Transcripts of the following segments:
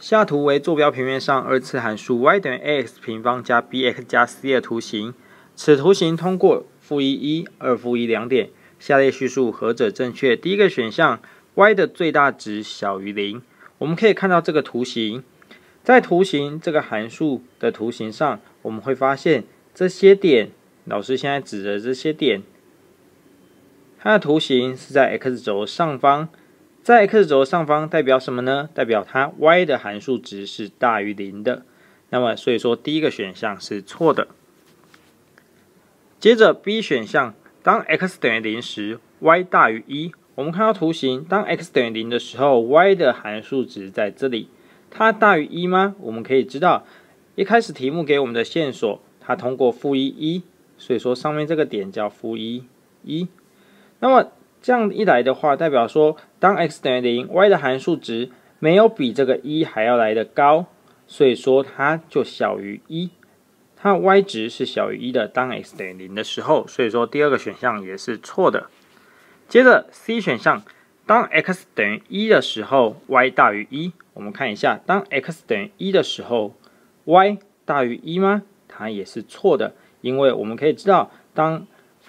下图为坐标平面上二次函数 y 等于 ax 平方加 bx 加 c 的图形。此图形通过-1、2-1两点。下列叙述何者正确？第一个选项 y 的最大值小于0。我们可以看到这个图形，在图形这个函数的图形上，我们会发现这些点，老师现在指的这些点，它的图形是在 x 轴上方。在 x 轴上方代表什么呢？代表它 y 的函数值是大于0的。那么，所以说第一个选项是错的。接着 B 选项，当 x 等于0时 ，y 大于1。我们看到图形，当 x 等于0的时候 ，y 的函数值在这里，它大于1吗？我们可以知道，一开始题目给我们的线索，它通过-1，所以说上面这个点叫-1。那么这样一来的话，代表说，当 x 等于0，y 的函数值没有比这个1还要来得高，所以说它就小于1。它的 y 值是小于1的，当 x 等于0的时候，所以说第二个选项也是错的。接着 C 选项，当 x 等于1的时候 ，y 大于1。我们看一下，当 x 等于1的时候 ，y 大于1吗？它也是错的，因为我们可以知道，当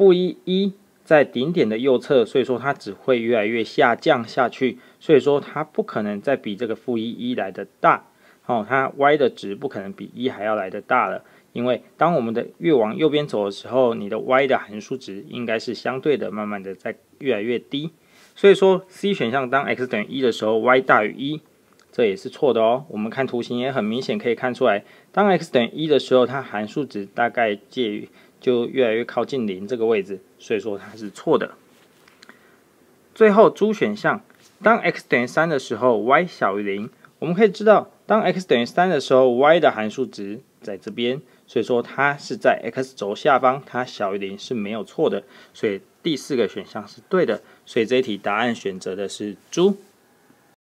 -1在顶点的右侧，所以说它只会越来越下降下去，所以说它不可能再比这个-1来的大。它 y 的值不可能比1还要来的大了，因为当我们的越往右边走的时候，你的 y 的函数值应该是相对的，慢慢的在越来越低。所以说 C 选项当 x 等于1的时候 ，y 大于1，这也是错的哦。我们看图形也很明显可以看出来，当 x 等于1的时候，它函数值大概介于就越来越靠近0这个位置，所以说它是错的。最后 D 选项，当 x 等于3的时候 ，y 小于0。我们可以知道，当 x 等于3的时候 ，y 的函数值在这边，所以说它是在 x 轴下方，它小于0是没有错的，所以第4个选项是对的。所以这一题答案选择的是D。